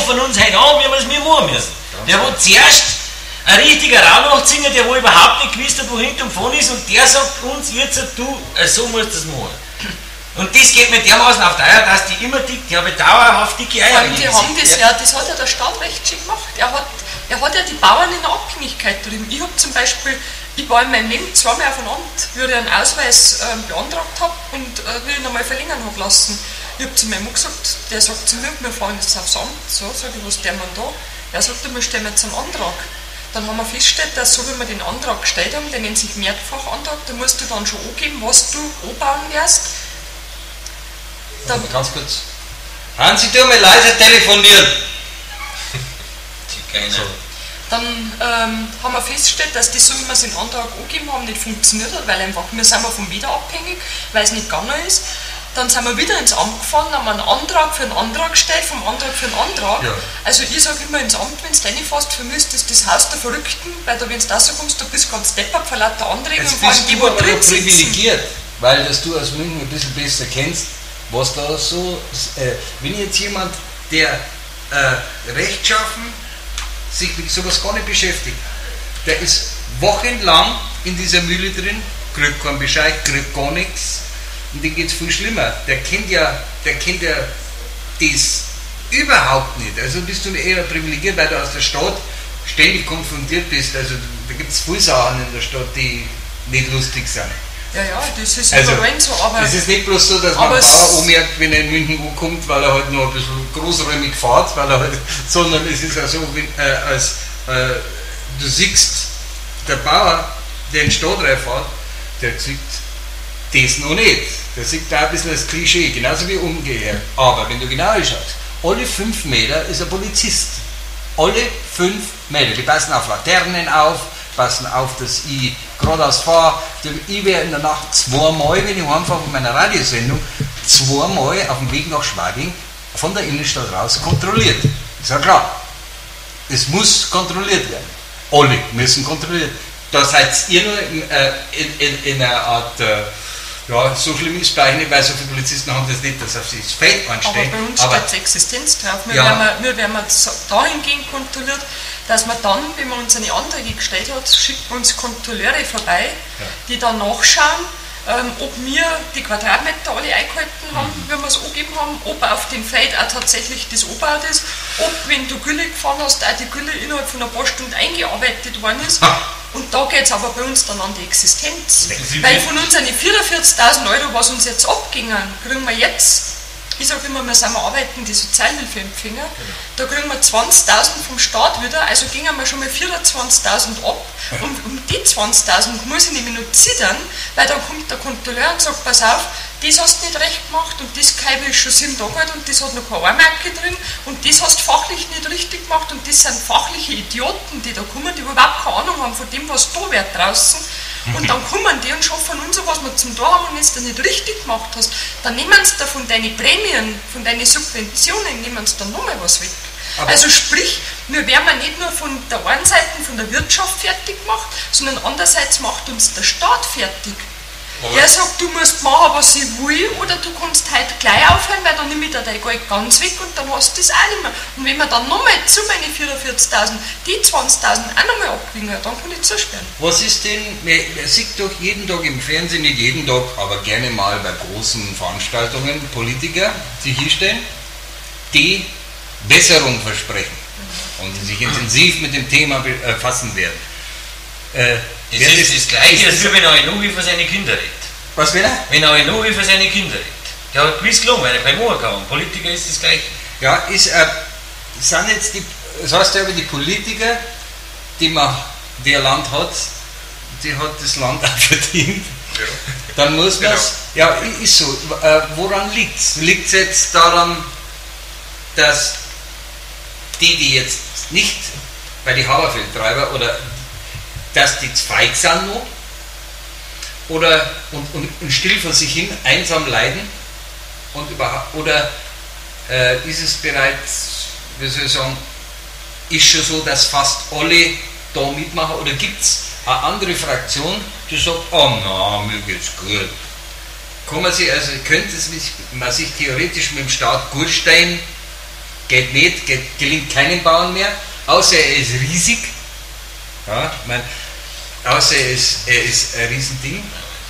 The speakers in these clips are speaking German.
von uns heute an, wie wir es mir machen müssen. Der hat zuerst ein richtiger Raunachtzinger, der wo überhaupt nicht gewusst hat, wo hinten und vorne ist, und der sagt uns jetzt, du, so musst du das machen. Und das geht mir dermaßen auf die Eier, dass die immer dick, die habe dauerhaft dicke Eier. Die haben das ja, das hat ja der Staat recht schön gemacht. Er hat ja die Bauern in Abhängigkeit drüben. Ich habe zum Beispiel, ich war in meinem Leben zweimal auf ein Amt, wie ich einen Ausweis beantragt habe und wie ich ihn einmal verlängern habe lassen. Ich habe zu meinem Mann gesagt, der sagt zu mir, wir fahren jetzt aufs Amt. So, sage ich, was der Mann da? Er sagt, wir stellen jetzt einen Antrag. Dann haben wir festgestellt, dass so wie wir den Antrag gestellt haben, der nennt sich Mehrfachantrag, da musst du dann schon angeben, was du anbauen wirst. Ganz kurz. Hansi, tu mal leise telefonieren. So. Dann haben wir festgestellt, dass das, so wie wir es den Antrag angegeben haben, nicht funktioniert hat, weil einfach, wir sind vom Wetter abhängig, weil es nicht gegangen ist. Dann sind wir wieder ins Amt gefahren, haben einen Antrag für einen Antrag gestellt, vom Antrag für einen Antrag. Ja. Also ich sage immer ins Amt, wenn du reinfährst, für mich ist das Haus der Verrückten, weil da, wenn du rauskommst, du bist ganz deppert von lauter Anträgen und vor allem die, wo drin sitzen. Privilegiert, weil dass du aus München ein bisschen besser kennst, was da so, wenn jetzt jemand, der rechtschaffen sich mit sowas gar nicht beschäftigt, der ist wochenlang in dieser Mühle drin, kriegt keinen Bescheid, kriegt gar nichts, und dem geht es viel schlimmer. Der kennt ja das überhaupt nicht. Also bist du eher privilegiert, weil du aus der Stadt ständig konfrontiert bist. Also da gibt es viele Sachen in der Stadt, die nicht lustig sind. Ja, das ist überall so, aber... Es ist nicht bloß so, dass man einen Bauer anmerkt, wenn er in München ankommt, weil er halt noch ein bisschen großräumig fährt, sondern es ist auch so, du siehst, der Bauer, der in die Stadt reinfährt, der sieht das noch nicht. Der sieht da ein bisschen das Klischee, genauso wie umgekehrt. Aber wenn du genau schaust, alle 5 Meter ist ein Polizist. Alle 5 Meter. Die passen auf Laternen auf, passen auf, dass ich geradeaus fahre. Ich werde in der Nacht 2-mal, wenn ich heimfahre von meiner Radiosendung, 2-mal auf dem Weg nach Schwading von der Innenstadt raus kontrolliert. Ist ja klar. Es muss kontrolliert werden. Alle müssen kontrolliert werden. Da seid ihr nur in einer Art, so schlimm ist es bei euch nicht, weil so viele Polizisten haben das nicht, dass auf sie das Feld anstehen. Aber bei uns steht die Existenz drauf. Wir werden dahingehend kontrolliert, dass man dann, wenn man uns eine Anträge gestellt hat, schickt man uns Kontrolleure vorbei, die dann nachschauen, ob wir die Quadratmeter alle eingehalten haben, wie wir es angegeben haben, ob auf dem Feld auch tatsächlich das angebaut ist, ob, wenn du Gülle gefahren hast, auch die Gülle innerhalb von ein paar Stunden eingearbeitet worden ist. Und da geht es aber bei uns dann an die Existenz. Weil von unseren 44.000 Euro, was uns jetzt abgingen, kriegen wir jetzt, ich sage immer, wir sind arbeiten, die Sozialhilfeempfänger, da kriegen wir 20.000 vom Staat wieder, also gingen wir schon mal 24.000 ab. Und um die 20.000 muss ich nämlich noch zittern, weil dann kommt der Kontrolleur und sagt, pass auf, das hast du nicht recht gemacht und das Kaibe ist schon 7 Tage alt und das hat noch keine Marke drin und das hast du fachlich nicht richtig gemacht und das sind fachliche Idioten, die da kommen, die überhaupt keine Ahnung haben von dem, was da wird draußen. Und dann kommen die und schaffen uns, was wir zum Tor haben, und wenn du das nicht richtig gemacht hast, dann nehmen sie da von deinen Prämien, von deinen Subventionen, nehmen sie dann nochmal was weg. Aber also sprich, wir werden nicht nur von der einen Seite von der Wirtschaft fertig gemacht, sondern andererseits macht uns der Staat fertig. Der sagt, du musst machen, was ich will, oder du kannst heute gleich aufhören, weil dann nehme ich dir dein Geld ganz weg und dann hast du das auch nicht mehr. Und wenn wir dann nochmal zu meinen 44.000, die 20.000 auch nochmal abkriegen, dann kann ich zusperren. Was ist denn, man sieht doch jeden Tag im Fernsehen, nicht jeden Tag, aber gerne mal bei großen Veranstaltungen, Politiker sich hinstellen, die Besserung versprechen und die sich intensiv mit dem Thema befassen werden. Das ist das Gleiche, als wenn ein Nuhi für seine Kinder redet. Was will er? Wenn ein Nuhi für seine Kinder redet. Der hat gewiss gelungen, weil er kein Moor kann. Politiker ist das Gleiche. Ja, sind jetzt das heißt ja aber die Politiker, die ein Land hat, die hat das Land auch verdient. Ja. Dann muss man es, ja, ist so. Woran liegt es? Liegt es jetzt daran, dass die jetzt nicht bei die Haberfeldtreiber oder dass die zu feig sind noch oder und still vor sich hin einsam leiden und überhaupt, oder ist es bereits, wie soll ich sagen, ist schon so, dass fast alle da mitmachen, oder gibt es eine andere Fraktion, die sagt, oh na, mir geht's gut. Kann man sich, also könnte man sich theoretisch mit dem Staat gut stehen, geht nicht, gelingt keinem Bauern mehr, außer er ist riesig. Ja, außer er ist ein Riesending.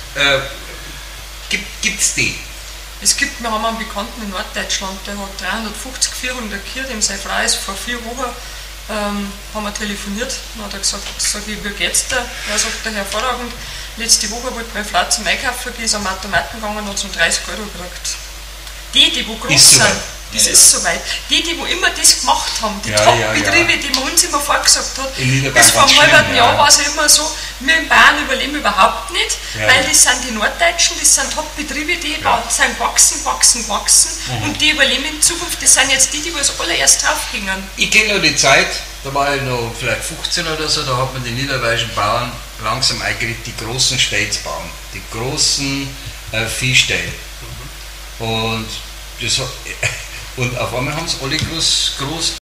Gibt's die? Wir haben einen Bekannten in Norddeutschland, der hat 350, 400 Kühe, dem seine Frau ist vor 4 Wochen, haben wir telefoniert, dann hat er gesagt, wie geht's dir? Er sagt, hervorragend, letzte Woche wollte meine Frau zum Einkaufen gehen, ist am Automaten gegangen und hat so 30 € gekriegt. Die wo groß sind, das ist soweit. Die immer das gemacht haben, die Top-Betriebe, die man uns immer vorgesagt hat, bis vor einem halben Jahr war es ja immer so, wir in Bayern überleben überhaupt nicht, weil das sind die Norddeutschen, das sind Top-Betriebe, die sind wachsen und die überleben in Zukunft, das sind jetzt die was allererst draufgingen. Ich kenne noch die Zeit, da war ich noch vielleicht 15 oder so, da hat man die niederbayerischen Bauern langsam eingerichtet, die großen Städte bauen, die großen Viehställe. Und auf einmal haben sie alle groß